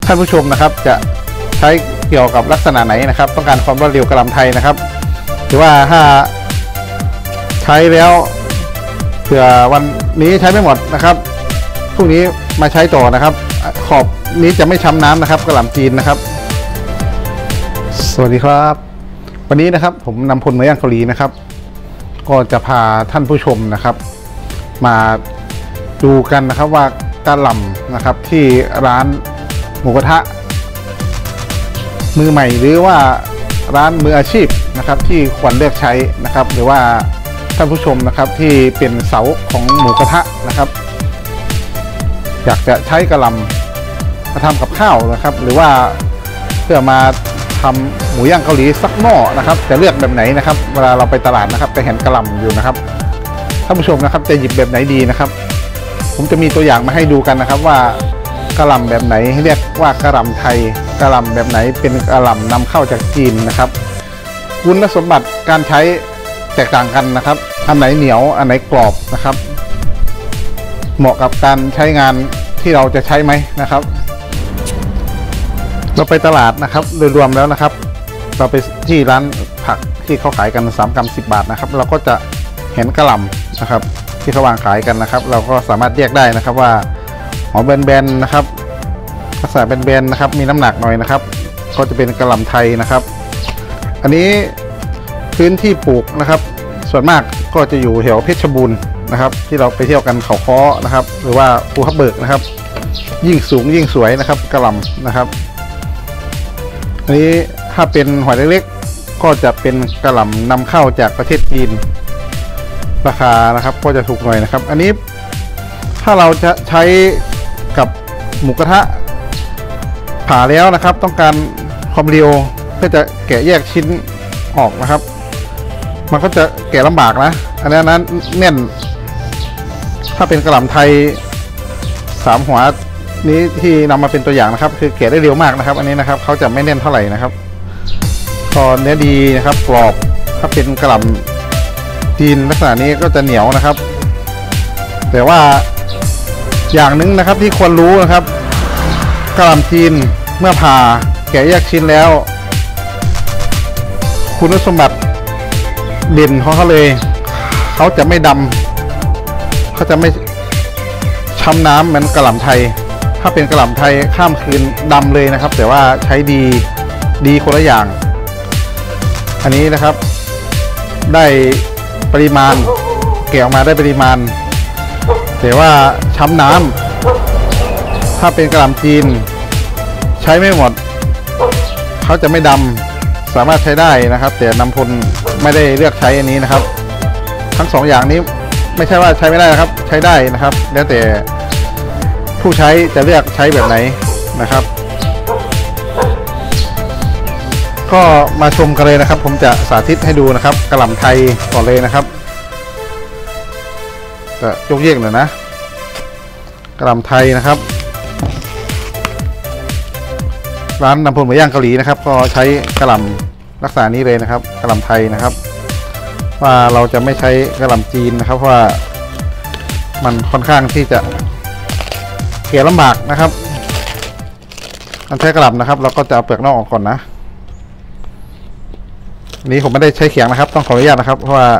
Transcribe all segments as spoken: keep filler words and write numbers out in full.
ท่านผู้ชมนะครับจะใช้เกี่ยวกับลักษณะไหนนะครับต้องการความรวดเร็วกระหล่ำไทยนะครับหรือว่าถ้าใช้แล้วเผื่อวันนี้ใช้ไม่หมดนะครับพรุ่งนี้มาใช้ต่อนะครับขอบนี้จะไม่ช้ำน้ำนะครับกระหล่ำจีนนะครับสวัสดีครับวันนี้นะครับผมนำพลเมืองเกาหลีนะครับก็จะพาท่านผู้ชมนะครับมาดูกันนะครับว่ากระหล่ำนะครับที่ร้านหมูกระทะมือใหม่หรือว่าร้านมืออาชีพนะครับที่ควรเลือกใช้นะครับหรือว่าท่านผู้ชมนะครับที่เป็นเสาของหมูกระทะนะครับอยากจะใช้กระหล่ำมาทำกับข้าวนะครับหรือว่าเพื่อมาทำหมูย่างเกาหลีสักหม้อนะครับจะเลือกแบบไหนนะครับเวลาเราไปตลาดนะครับจะเห็นกระหล่ำอยู่นะครับท่านผู้ชมนะครับจะหยิบแบบไหนดีนะครับผมจะมีตัวอย่างมาให้ดูกันนะครับว่ากระหล่ำแบบไหนเรียกว่ากระหล่ำไทยกระหล่ำแบบไหนเป็นกระหล่ำนำเข้าจากจีนนะครับคุณสมบัติการใช้แตกต่างกันนะครับอันไหนเหนียวอันไหนกรอบนะครับเหมาะกับการใช้งานที่เราจะใช้ไหมนะครับเราไปตลาดนะครับโดยรวมแล้วนะครับเราไปที่ร้านผักที่เขาขายกันสามกรัมสิบบาทนะครับเราก็จะเห็นกระหล่ำนะครับที่เขาวางขายกันนะครับเราก็สามารถแยกได้นะครับว่าหอมแบนๆนะครับลักษณะแบนๆนะครับมีน้ำหนักหน่อยนะครับก็จะเป็นกระหล่ำไทยนะครับอันนี้พื้นที่ปลูกนะครับส่วนมากก็จะอยู่แถวเพชรบูรณ์นะครับที่เราไปเที่ยวกันเขาค้อนะครับหรือว่าภูทับเบิกนะครับยิ่งสูงยิ่งสวยนะครับกระหล่ำนะครับอันนี้ถ้าเป็นหอยเล็กๆก็จะเป็นกระหล่ำนำเข้าจากประเทศจีนราคานะครับก็จะถูกหน่อยนะครับอันนี้ถ้าเราจะใช้กับหมูกระทะผ่าแล้วนะครับต้องการความเร็วเพื่อจะแกะแยกชิ้นออกนะครับมันก็จะแกะลำบากนะอันนั้นแน่นถ้าเป็นกระหล่ำไทยสามหัวนี้ที่นำมาเป็นตัวอย่างนะครับคือแกะได้เร็วมากนะครับอันนี้นะครับเขาจะไม่แน่นเท่าไหร่นะครับพอเนื้อดีนะครับกรอบถ้าเป็นกระหล่ำจีนลักษณะนี้ก็จะเหนียวนะครับแต่ว่าอย่างหนึ่งนะครับที่ควรรู้นะครับกระหล่ำจีนเมื่อผ่าแกะแยกชิ้นแล้วคุณสมบัติเด่นของเขาเลยเขาจะไม่ดำเขาจะไม่ช้ำน้ำเหมือนกระหล่ำไทยถ้าเป็นกระหล่ำไทยข้ามคืนดำเลยนะครับแต่ว่าใช้ดีดีคนละอย่างอันนี้นะครับได้ปริมาณแกะออกมาได้ปริมาณแต่ว่าช้ำน้ำถ้าเป็นกระหล่ำจีนใช้ไม่หมดเขาจะไม่ดำสามารถใช้ได้นะครับแต่นำพลไม่ได้เลือกใช้อันนี้นะครับทั้งสองอย่างนี้ไม่ใช่ว่าใช้ไม่ได้นะครับใช้ได้นะครับแล้วแต่ผู้ใช้จะเลือกใช้แบบไหนนะครับก็มาชมกันเลยนะครับผมจะสาธิตให้ดูนะครับกระหล่ำไทยก่อนเลยนะครับจะยกเยกหน่อยนะกระหล่ำไทยนะครับร้านนำพลหมูย่างเกาหลีนะครับก็ใช้กระหล่ำลักษณะนี้เลยนะครับกระหล่ำไทยนะครับว่าเราจะไม่ใช้กระหล่ำจีนนะครับเพราะว่ามันค่อนข้างที่จะเกลี่ยลำบากนะครับมันใช้กระหล่ำนะครับเราก็จะเอาเปลือกนอกออกก่อนนะนี้ผมไม่ได้ใช้เขียงนะครับต้องขออนุญาตนะครับเพราะว่า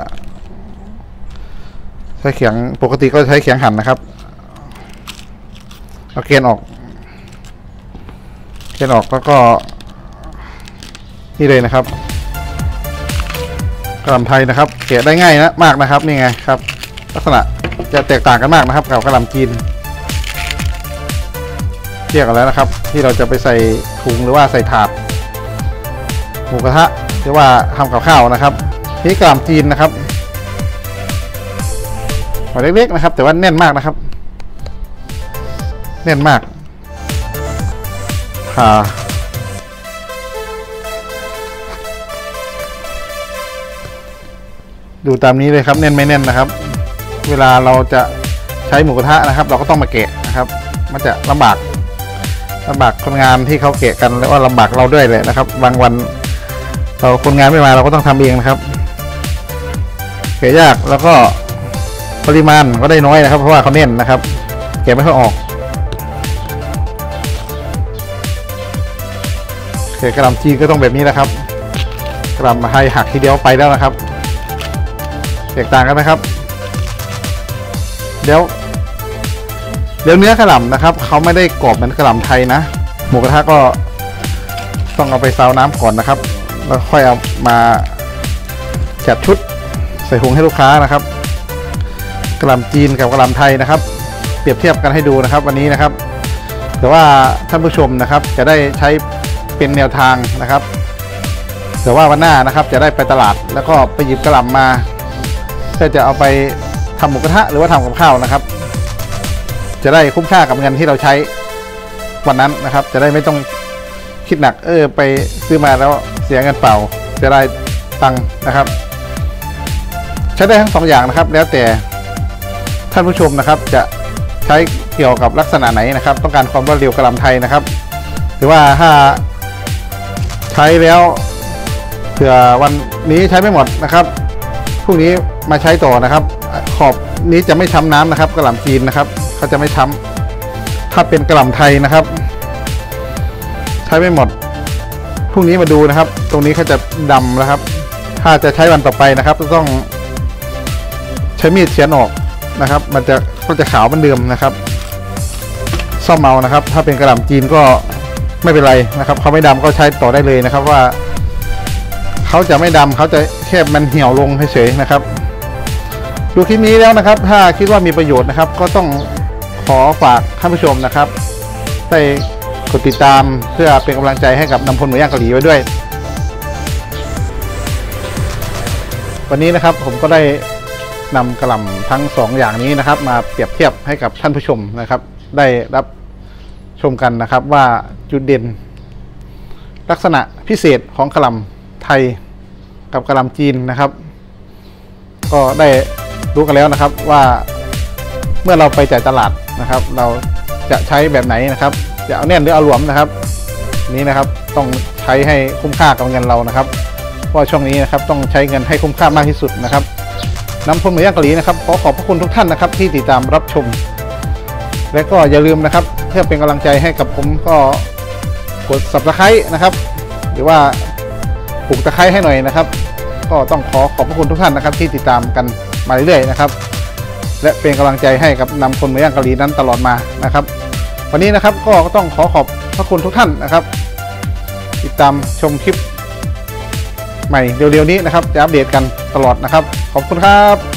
ใช้เขียงปกติก็ใช้เขียงหั่นนะครับเอาเกลียนออกเกลียนออกแล้วก็นี่เลยนะครับกระหล่ำไทยนะครับแกะได้ง่ายนะมากนะครับนี่ไงครับลักษณะจะแตกต่างกันมากนะครับกับกระหล่ำจีนเทียบกันแล้วนะครับที่เราจะไปใส่ถุงหรือว่าใส่ถาดหมูกระทะหรือว่าทำกับข้าวนะครับนี่กระหล่ำจีนนะครับหัวเล็กๆนะครับแต่ว่าแน่นมากนะครับแน่นมากผ่าดูตามนี้เลยครับแน่นไม่แน่นนะครับเวลาเราจะใช้หมูกระทะนะครับเราก็ต้องมาแกะนะครับมันจะลำบากลำบากคนงานที่เขาแกะกันแล้วว่าลำบากเราด้วยเลยนะครับบางวันเราคนงานไม่มาเราก็ต้องทำเองนะครับแกะยากแล้วก็ปริมาณก็ได้น้อยนะครับเพราะว่าเขาแน่นนะครับแกะไม่ค่อยออกแต่กระหล่ำจีนก็ต้องแบบนี้นะครับกระหล่ำไทยหักทีเดียวไปแล้วนะครับแตกต่างกันนะครับเดี๋ยวเดี๋ยวเนื้อกระหล่ำนะครับเขาไม่ได้กรอบเหมือนกระหล่ำไทยนะหมูกระทะก็ต้องเอาไปซาวน้ำก่อนนะครับแล้วค่อยเอามาจัดชุดใส่ถุงให้ลูกค้านะครับกระหล่ำจีนกับกระหล่ำไทยนะครับเปรียบเทียบกันให้ดูนะครับวันนี้นะครับแต่ว่าท่านผู้ชมนะครับจะได้ใช้เป็นแนวทางนะครับแต่ว่าวันหน้านะครับจะได้ไปตลาดแล้วก็ไปหยิบกระหล่ำมาเพื่อจะเอาไปทำหมูกระทะหรือว่าทำกับข้าวนะครับจะได้คุ้มค่ากับเงินที่เราใช้วันนั้นนะครับจะได้ไม่ต้องคิดหนักเออไปซื้อมาแล้วเสียเงินเปล่าจะได้ตังค์นะครับใช้ได้ทั้งสองอย่างนะครับแล้วแต่ท่านผู้ชมนะครับจะใช้เกี่ยวกับลักษณะไหนนะครับต้องการความรวดเร็วกระหล่ำไทยนะครับหรือว่าถ้าใช้แล้วเผื่อวันนี้ใช้ไม่หมดนะครับพรุ่งนี้มาใช้ต่อนะครับขอบนี้จะไม่ช้ำน้ำนะครับกระหล่ำจีนนะครับเขาจะไม่ช้ำถ้าเป็นกระหล่ำไทยนะครับใช้ไม่หมดพรุ่งนี้มาดูนะครับตรงนี้เขาจะดำนะครับถ้าจะใช้วันต่อไปนะครับต้องใช้มีดเฉือนออกนะครับมันจะก็จะขาวเหมือนเดิมนะครับซ่อมเอานะครับถ้าเป็นกระหล่ำจีนก็ไม่เป็นไรนะครับเขาไม่ดำก็ใช้ต่อได้เลยนะครับว่าเขาจะไม่ดำเขาจะแค่มันเหี่ยวลงเฉยๆนะครับดูคลิปนี้แล้วนะครับถ้าคิดว่ามีประโยชน์นะครับก็ต้องขอฝากท่านผู้ชมนะครับได้กดติดตามเพื่อเป็นกำลังใจให้กับนำพลหมูย่างเกาหลีไว้ด้วยวันนี้นะครับผมก็ได้นำกระหล่ำทั้งสองอย่างนี้นะครับมาเปรียบเทียบให้กับท่านผู้ชมนะครับได้รับชมกันนะครับว่าจุดเด่นลักษณะพิเศษของกระหล่ำไทยกับกระหล่ำจีนนะครับก็ได้รู้กันแล้วนะครับว่าเมื่อเราไปจ่ายตลาดนะครับเราจะใช้แบบไหนนะครับจะเอาแน่นหรือเอาหลวมนะครับนี้นะครับต้องใช้ให้คุ้มค่ากับเงินเรานะครับเพราะช่วงนี้นะครับต้องใช้เงินให้คุ้มค่ามากที่สุดนะครับน้ำพลหมูย่างเกาหลีนะครับขอขอบพระคุณทุกท่านนะครับที่ติดตามรับชมและก็อย่าลืมนะครับเพื่อเป็นกำลังใจให้กับผมก็กด ซับสไครบ์ นะครับหรือว่าปลูกตะไคร้ให้หน่อยนะครับก็ต้องขอขอบพระคุณทุกท่านนะครับที่ติดตามกันมาเรื่อยๆนะครับและเป็นกำลังใจให้กับนำพลหมูย่างเกาหลีนั้นตลอดมานะครับวันนี้นะครับก็ต้องขอขอบพระคุณทุกท่านนะครับติดตามชมคลิปใหม่เร็วๆนี้นะครับจะอัปเดตกันตลอดนะครับขอบคุณครับ